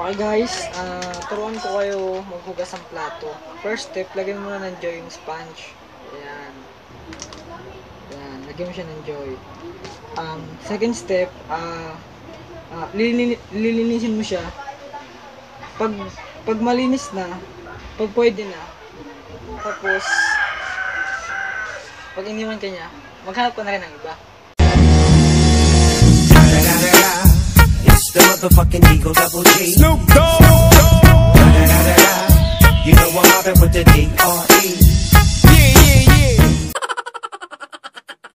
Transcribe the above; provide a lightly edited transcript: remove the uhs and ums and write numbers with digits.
Okay guys, turuan ko kayo maghugas ng plato. First step, lagyan mo muna ng Joy yung sponge. Ayan. Ayan, lagyan mo siya ng Joy. Second step, lilinisin mo siya. Pag malinis na, pag pwede na, tapos pag iniwan ka niya, maghanap ka na rin ng iba. It's the motherfucking Eagle Double G. Snoop Dogg. You know I'm mobbing with the D.R.E.